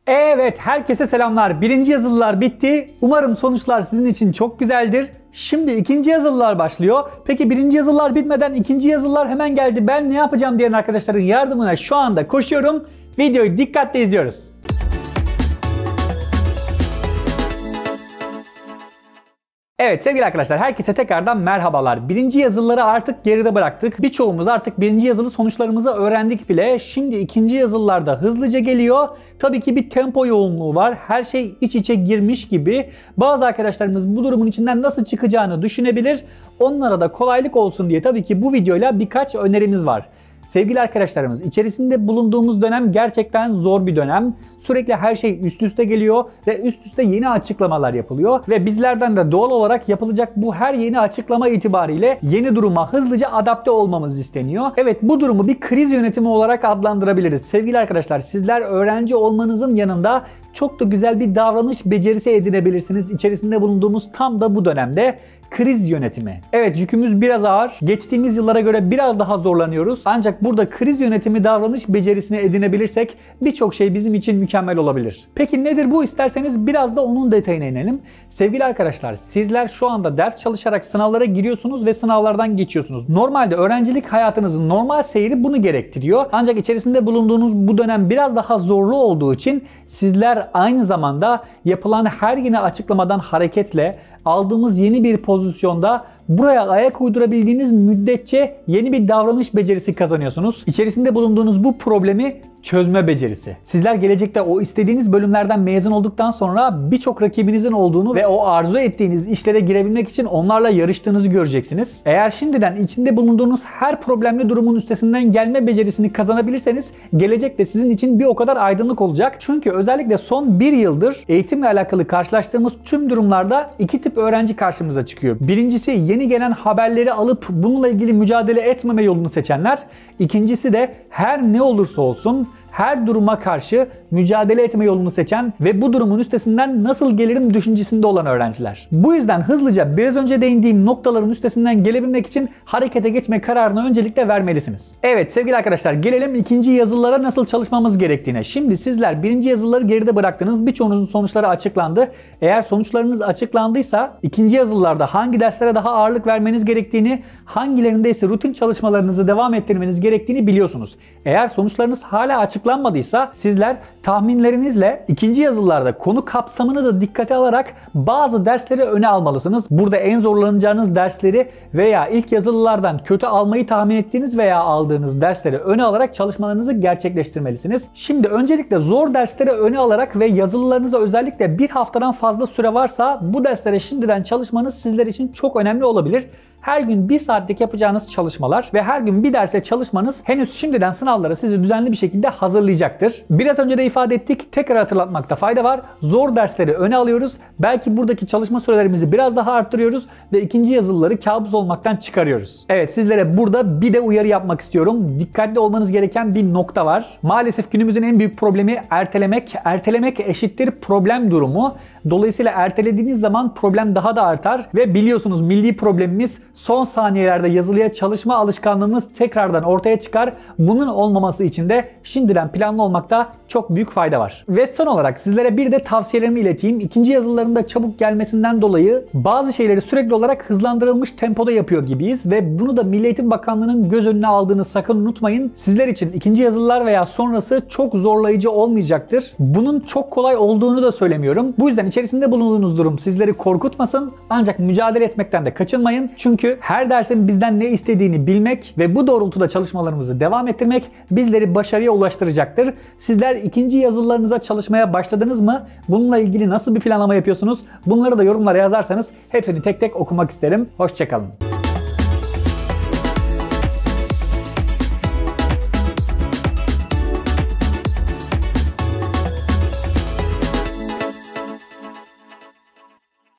Evet, herkese selamlar. Birinci yazılılar bitti. Umarım sonuçlar sizin için çok güzeldir. Şimdi ikinci yazılılar başlıyor. Peki birinci yazılılar bitmeden ikinci yazılılar hemen geldi. Ben ne yapacağım diyen arkadaşların yardımına şu anda koşuyorum. Videoyu dikkatle izliyoruz. Evet sevgili arkadaşlar, herkese tekrardan merhabalar. Birinci yazılıları artık geride bıraktık. Birçoğumuz artık birinci yazılı sonuçlarımızı öğrendik bile. Şimdi ikinci yazılılarda hızlıca geliyor. Tabii ki bir tempo yoğunluğu var. Her şey iç içe girmiş gibi. Bazı arkadaşlarımız bu durumun içinden nasıl çıkacağını düşünebilir. Onlara da kolaylık olsun diye tabii ki bu videoyla birkaç önerimiz var. Sevgili arkadaşlarımız, içerisinde bulunduğumuz dönem gerçekten zor bir dönem. Sürekli her şey üst üste geliyor ve üst üste yeni açıklamalar yapılıyor. Ve bizlerden de doğal olarak yapılacak bu her yeni açıklama itibariyle yeni duruma hızlıca adapte olmamız isteniyor. Evet, bu durumu bir kriz yönetimi olarak adlandırabiliriz. Sevgili arkadaşlar, sizler öğrenci olmanızın yanında çok da güzel bir davranış becerisi edinebilirsiniz. İçerisinde bulunduğumuz tam da bu dönemde kriz yönetimi. Evet, yükümüz biraz ağır. Geçtiğimiz yıllara göre biraz daha zorlanıyoruz. Ancak burada kriz yönetimi davranış becerisini edinebilirsek birçok şey bizim için mükemmel olabilir. Peki nedir bu? İsterseniz biraz da onun detayına inelim. Sevgili arkadaşlar, sizler şu anda ders çalışarak sınavlara giriyorsunuz ve sınavlardan geçiyorsunuz. Normalde öğrencilik hayatınızın normal seyri bunu gerektiriyor. Ancak içerisinde bulunduğunuz bu dönem biraz daha zorlu olduğu için sizler aynı zamanda yapılan her yeni açıklamadan hareketle aldığımız yeni bir pozisyonda buraya ayak uydurabildiğiniz müddetçe yeni bir davranış becerisi kazanıyorsunuz. İçerisinde bulunduğunuz bu problemi çözme becerisi. Sizler gelecekte o istediğiniz bölümlerden mezun olduktan sonra birçok rakibinizin olduğunu ve o arzu ettiğiniz işlere girebilmek için onlarla yarıştığınızı göreceksiniz. Eğer şimdiden içinde bulunduğunuz her problemli durumun üstesinden gelme becerisini kazanabilirseniz gelecekte sizin için bir o kadar aydınlık olacak. Çünkü özellikle son bir yıldır eğitimle alakalı karşılaştığımız tüm durumlarda iki tip öğrenci karşımıza çıkıyor. Birincisi yeni gelen haberleri alıp bununla ilgili mücadele etmeme yolunu seçenler. İkincisi de her ne olursa olsun her duruma karşı mücadele etme yolunu seçen ve bu durumun üstesinden nasıl gelirim düşüncesinde olan öğrenciler. Bu yüzden hızlıca biraz önce değindiğim noktaların üstesinden gelebilmek için harekete geçme kararını öncelikle vermelisiniz. Evet sevgili arkadaşlar, gelelim ikinci yazılılara nasıl çalışmamız gerektiğine. Şimdi sizler birinci yazılıları geride bıraktınız. Birçoğunuzun sonuçları açıklandı. Eğer sonuçlarınız açıklandıysa ikinci yazılılarda hangi derslere daha ağırlık vermeniz gerektiğini, hangilerinde ise rutin çalışmalarınızı devam ettirmeniz gerektiğini biliyorsunuz. Eğer sonuçlarınız hala açıklanmadıysa sizler tahminlerinizle ikinci yazılılarda konu kapsamını da dikkate alarak bazı dersleri öne almalısınız. Burada en zorlanacağınız dersleri veya ilk yazılılardan kötü almayı tahmin ettiğiniz veya aldığınız dersleri öne alarak çalışmalarınızı gerçekleştirmelisiniz. Şimdi öncelikle zor dersleri öne alarak ve yazılılarınıza özellikle bir haftadan fazla süre varsa bu derslere şimdiden çalışmanız sizler için çok önemli olabilir. Her gün 1 saatlik yapacağınız çalışmalar ve her gün bir derse çalışmanız henüz şimdiden sınavlara sizi düzenli bir şekilde hazırlayacaktır. Biraz önce de ifade ettik, tekrar hatırlatmakta fayda var. Zor dersleri öne alıyoruz. Belki buradaki çalışma sürelerimizi biraz daha arttırıyoruz ve ikinci yazılıları kabus olmaktan çıkarıyoruz. Evet, sizlere burada bir de uyarı yapmak istiyorum. Dikkatli olmanız gereken bir nokta var. Maalesef günümüzün en büyük problemi ertelemek. Ertelemek eşittir problem durumu. Dolayısıyla ertelediğiniz zaman problem daha da artar ve biliyorsunuz milli problemimiz son saniyelerde yazılıya çalışma alışkanlığımız tekrardan ortaya çıkar. Bunun olmaması için de şimdiden planlı olmakta çok büyük fayda var. Ve son olarak sizlere bir de tavsiyelerimi ileteyim. İkinci yazılıların da çabuk gelmesinden dolayı bazı şeyleri sürekli olarak hızlandırılmış tempoda yapıyor gibiyiz ve bunu da Milli Eğitim Bakanlığı'nın göz önüne aldığını sakın unutmayın. Sizler için ikinci yazılılar veya sonrası çok zorlayıcı olmayacaktır. Bunun çok kolay olduğunu da söylemiyorum. Bu yüzden içerisinde bulunduğunuz durum sizleri korkutmasın, ancak mücadele etmekten de kaçınmayın. Çünkü her dersin bizden ne istediğini bilmek ve bu doğrultuda çalışmalarımızı devam ettirmek bizleri başarıya ulaştıracaktır. Sizler ikinci yazılılarınıza çalışmaya başladınız mı? Bununla ilgili nasıl bir planlama yapıyorsunuz? Bunları da yorumlara yazarsanız hepsini tek tek okumak isterim. Hoşça kalın.